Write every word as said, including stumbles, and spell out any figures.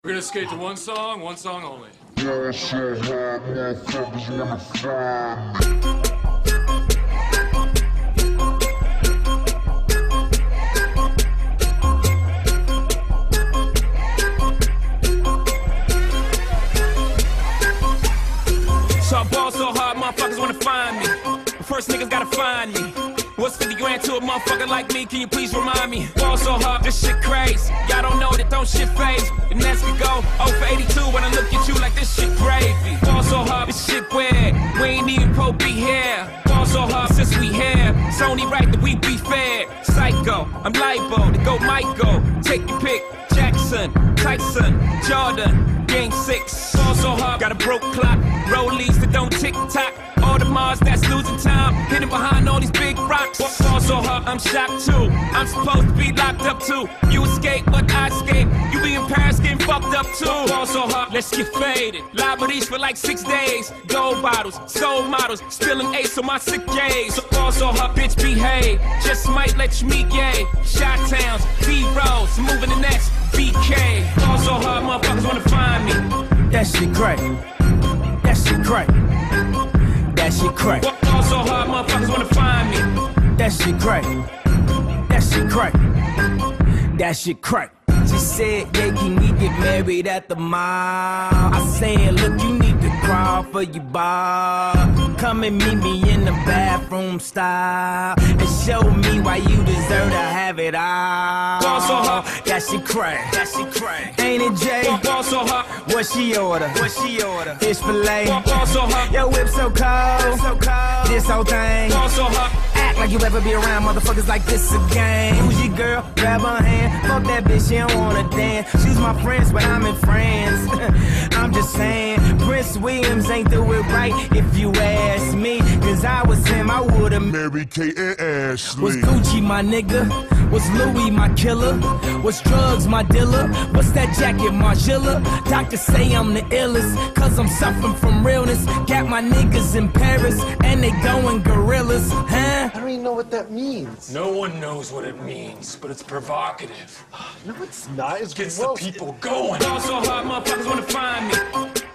We're gonna skate to one song, one song only. Yeah, so hard, motherfuckers wanna find me. So I ball so hard, motherfuckers wanna find me. First niggas gotta find me. What's fifty grand to a motherfucker like me? Can you please remind me? Ball so hard, this shit crazy. Y'all don't know that don't shit phase. The next could go oh for eighty-two when I look at you like this shit gravy. Ball so hard, this shit weird. We ain't even pro be here. Ball so hard since we here. It's only right that we be fair. Psycho, I'm libo to go Michael. Take your pick. Jackson, Tyson, Jordan, game six. Ball so hard, got a broke clock. Rollies that don't tick tock. All the Mars that's losing time, hidden behind all these big rocks. Ball so hard, I'm shocked too. I'm supposed to be locked up too. You escape, but I escape. You be in Paris getting fucked up too. Ball so hard, let's get faded. Liberties for like six days. Gold bottles, soul models, spilling ace on my sick days. So ball so hard, bitch behave. Just might let you meet gay. Shot towns, B-rolls, moving the next B K. Ball so hard, motherfuckers wanna find me. That shit crack. That shit crack. That shit crack. Ball so hard, motherfuckers wanna find me. That shit crack. That shit crack. That shit crack. She said, yeah, can we get married at the mall? I said, look, you need to crawl for your bar. Come and meet me in the bathroom style and show me why you deserve to have it all. Ball so hard. That shit crack. That shit crack. Ain't it, Jay? Ball so hard. What she order? What she order? Fish fillet. Ball so hard. Your whip so cold. So cold. This whole thing. Ball so hard. Act like you ever be around motherfuckers like this again. Who's your girl? Grab her hand. Fuck that bitch, she don't wanna dance. She's my friends, but I'm in France. I'm just saying, Prince Williams ain't do it right if you ask me. Cause I was him, I would've Mary Kate and Ashley. Was Gucci my nigga? Was Louis my killer? Was drugs my dealer? What's that jacket, Margilla? Doctors say I'm the illest, cause I'm suffering from realness. Got my niggas in Paris, and they going gorillas, huh? I don't even know what that means. No one knows what it means, but it's provocative. No, it's not. It's Gets gross. the people going. Ball so hard, motherfuckers wanna find me.